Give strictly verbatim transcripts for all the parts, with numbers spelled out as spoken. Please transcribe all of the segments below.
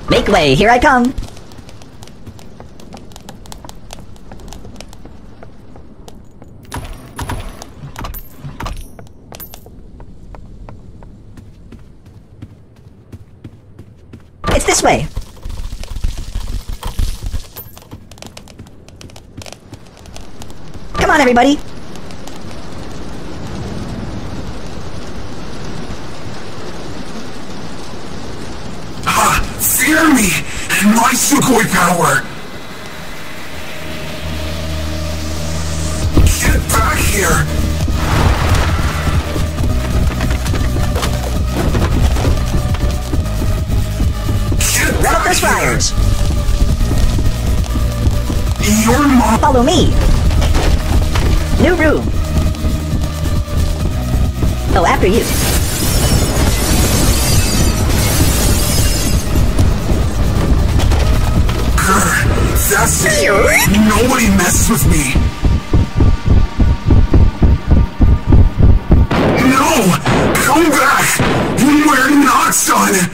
Make way, here I come! It's this way! Come on, everybody! Ha! Fear me and my Sugoi power! Get back here! Get Run up back those fires! here! Your mom. Follow me! New room! Oh, after you. Grr, that's it! Nobody messes with me! No! Come back! We're not done!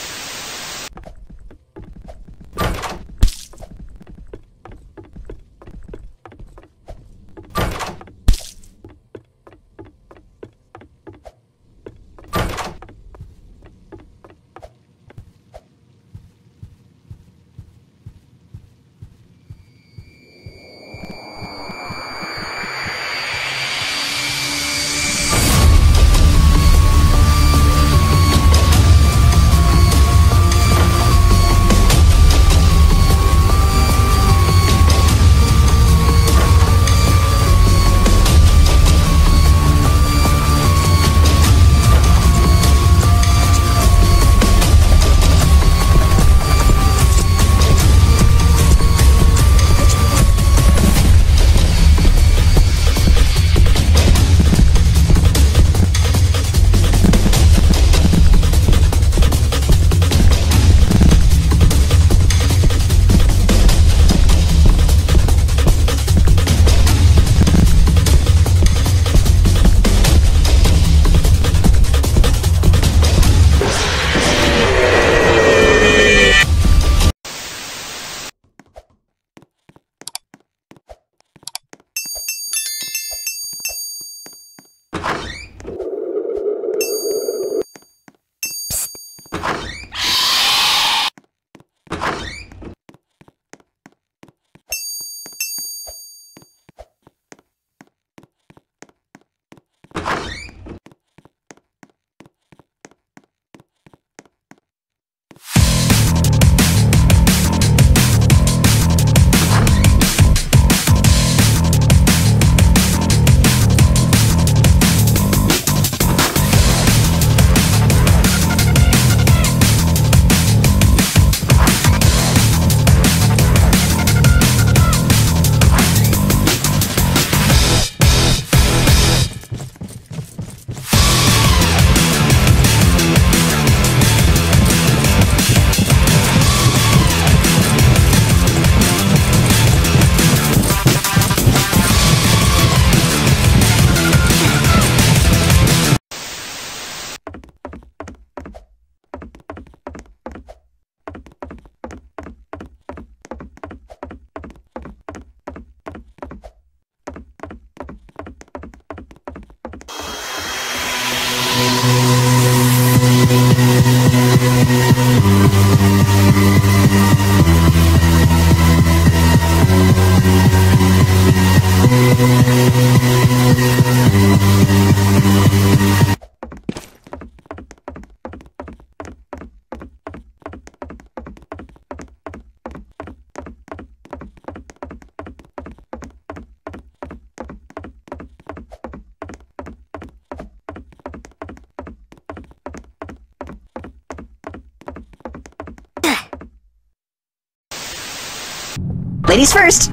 Ladies first!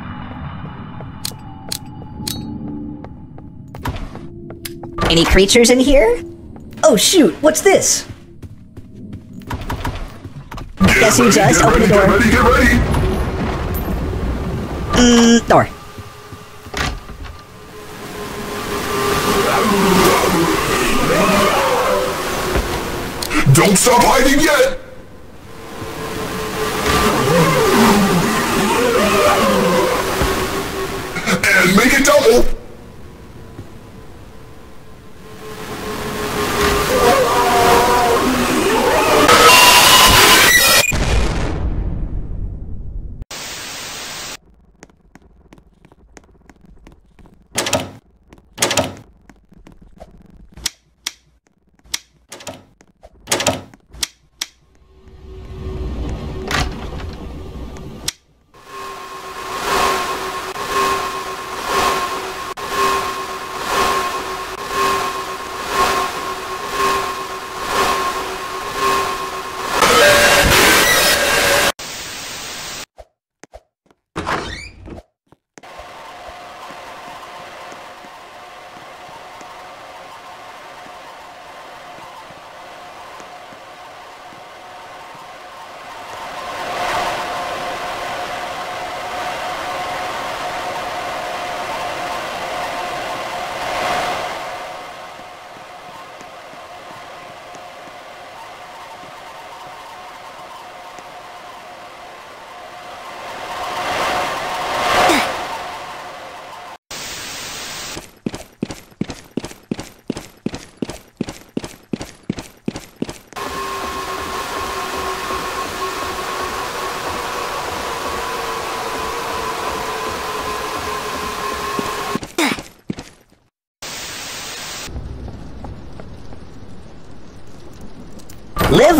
Any creatures in here? Oh shoot, what's this? Get Guess who ready, just get opened the door? ready, Get ready, get ready! Mmm, door. Don't stop hiding yet!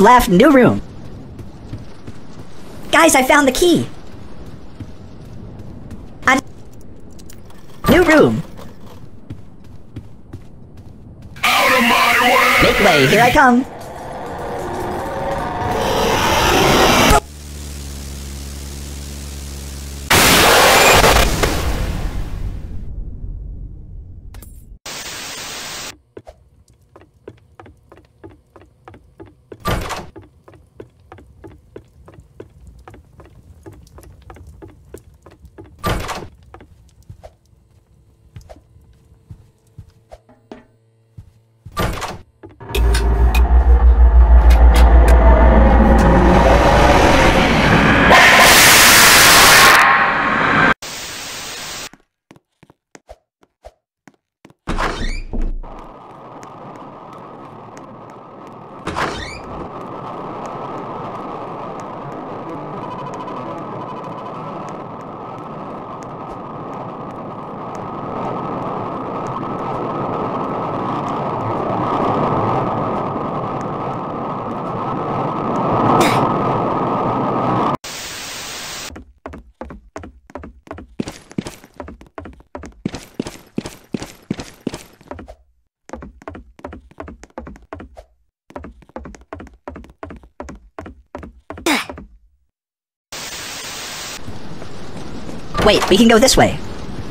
left, new room. Guys, I found the key. I... New room. Out of my way! Make way, here I come. Wait, we can go this way.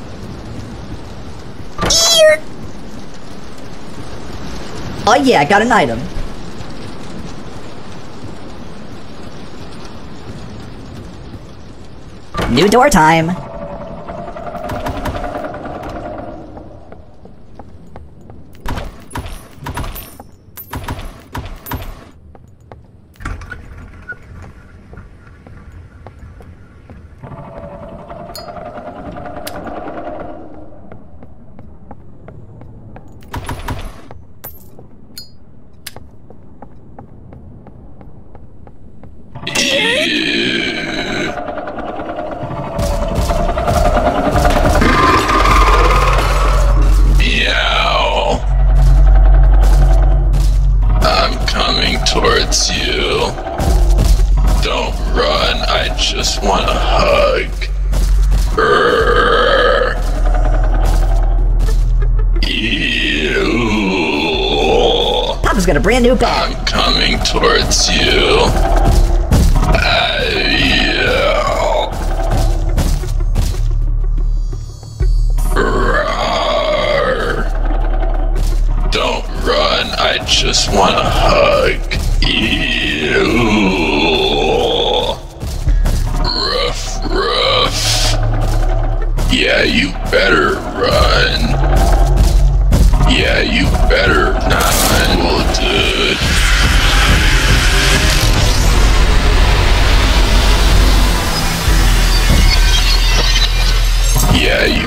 Ear! Oh yeah, I got an item. New door time. Towards you. Don't run, I just want a hug. Brrr. Ew. Papa's got a brand new bag. I'm coming towards you. Don't run, I just want a hug. Ew. Rough, rough. Yeah, you better run. Yeah, you better not. Well, dude. Yeah, you...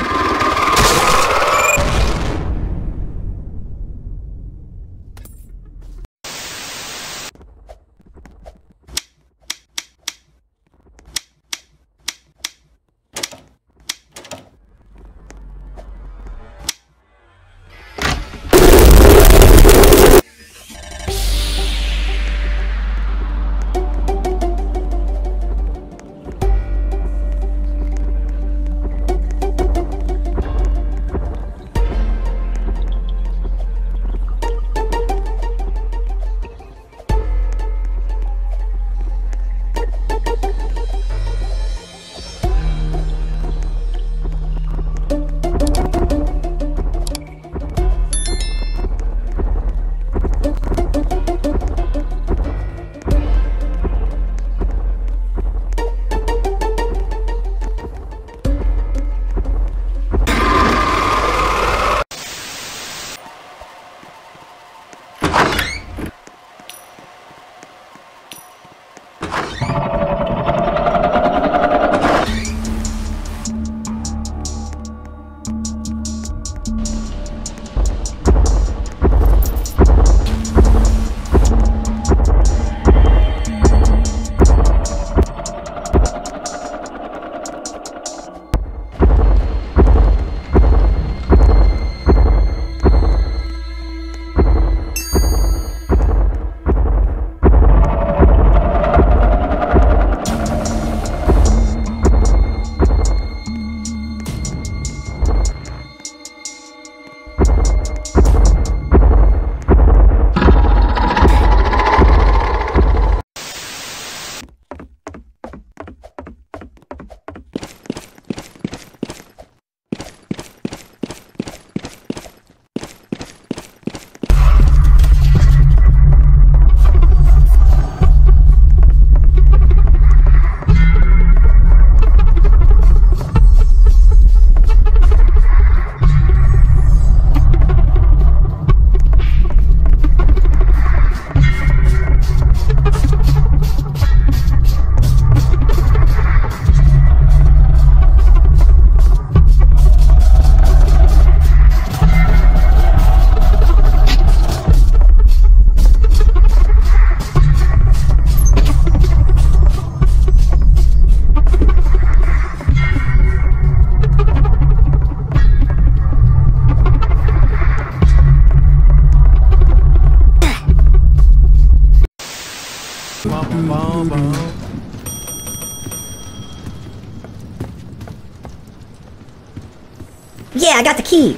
Yeah, I got the key.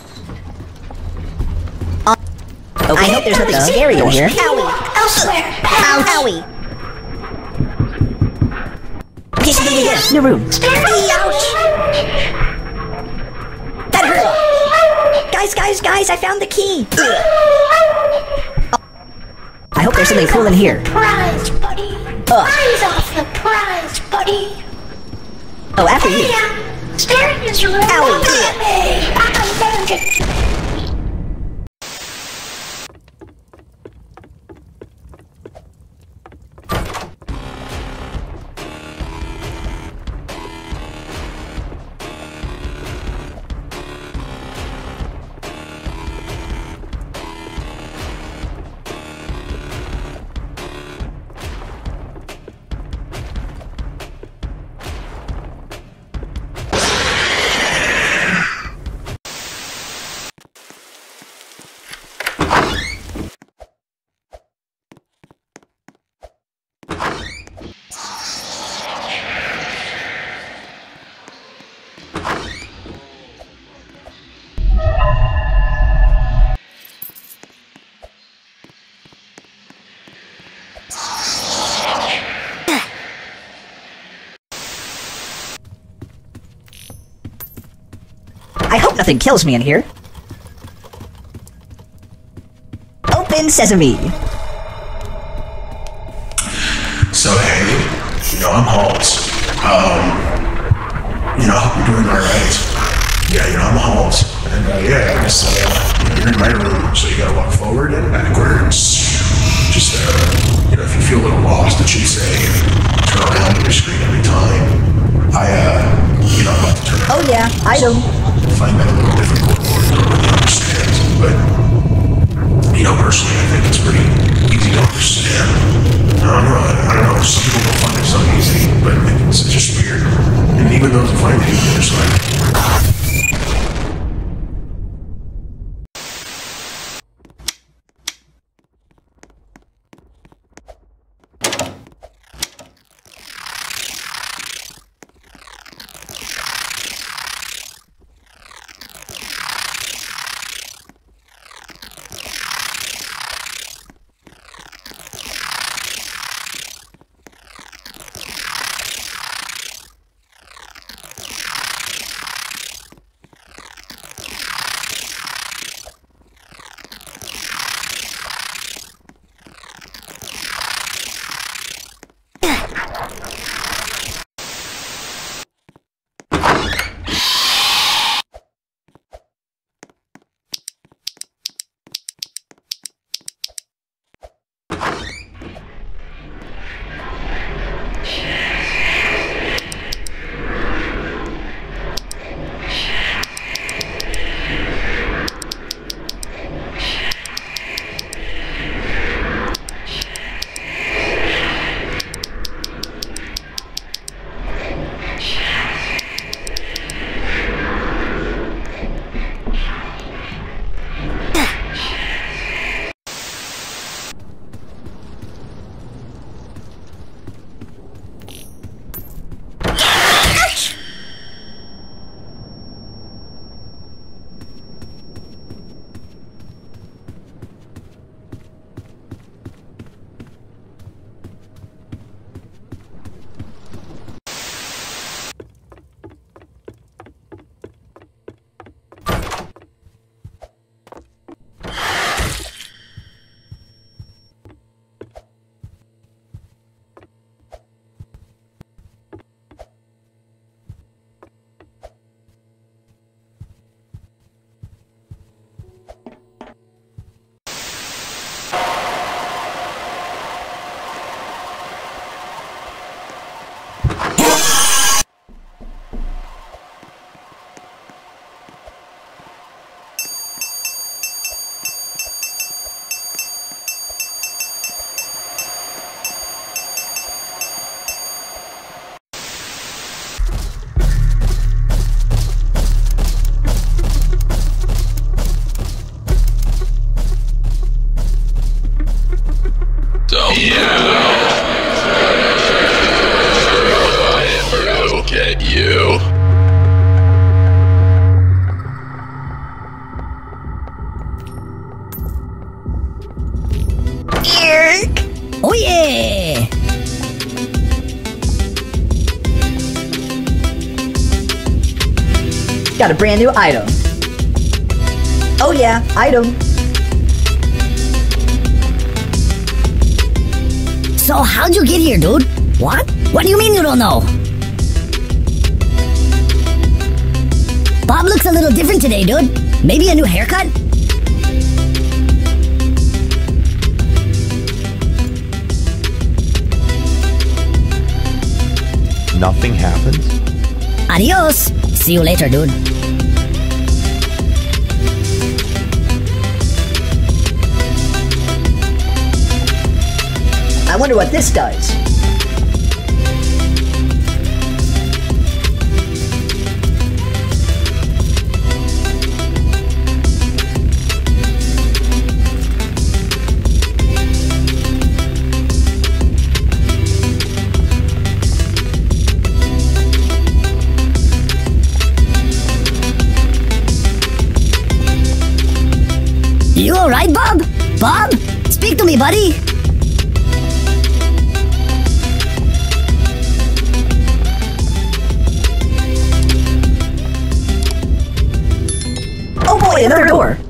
Uh, okay. I hope there's nothing scary in here. Owie. Elsewhere. Ow, owie. Yeah, yeah, yeah, yeah. New room. Ouch. That hurt. Guys, guys, guys, I found the key. Oh. I hope there's something cool in here. Prize, buddy. Ugh. Eyes off the prize, buddy. Oh, after you. Yeah. Staring is right Owie. at me. I found it. I hope nothing kills me in here. Open sesame. So hey, you know, I'm Halls. Um, you know, I hope you're doing alright. Yeah, you know, I'm Halls. And uh, yeah, I guess uh, you know, you're in my room, so you gotta walk forward and backwards. Just, uh, you know, if you feel a little lost, it should say, turn around on your screen every time. I, uh, you know, I'm about to turn around. Oh yeah, item. Find that a little difficult or don't really understand, but, you know, personally, I think it's pretty easy to understand. I don't know, I don't know, some people don't find it so easy, but it's just weird. And even those who find it easy, they're just like, Got a brand new item. Oh yeah, item. So how'd you get here, dude? What? What do you mean you don't know? Bob looks a little different today, dude. Maybe a new haircut? Nothing happens? Adios. See you later, dude. I wonder what this does. You alright, Bob? Bob? Speak to me, buddy. Oh boy, another door.